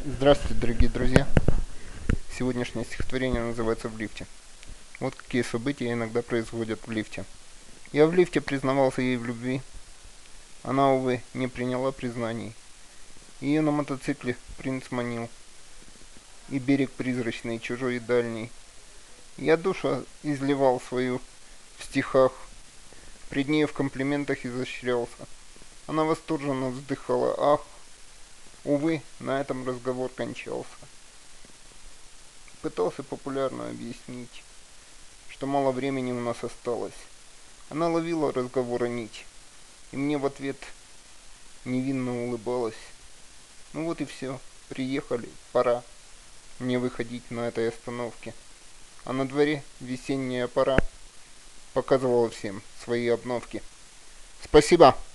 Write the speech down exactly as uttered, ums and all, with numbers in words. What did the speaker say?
Здравствуйте, дорогие друзья. Сегодняшнее стихотворение называется «В лифте». Вот какие события иногда происходят в лифте. Я в лифте признавался ей в любви. Она, увы, не приняла признаний. Ее на мотоцикле принц манил. И берег призрачный, чужой и дальний. Я душу изливал свою в стихах. Пред ней в комплиментах изощрялся. Она восторженно вздыхала. Ах, увы, на этом разговор кончался. Пытался популярно объяснить, что мало времени у нас осталось. Она ловила разговора нить, и мне в ответ невинно улыбалась. Ну вот и все, приехали, пора мне выходить на этой остановке. А на дворе весенняя пора показывала всем свои обновки. Спасибо!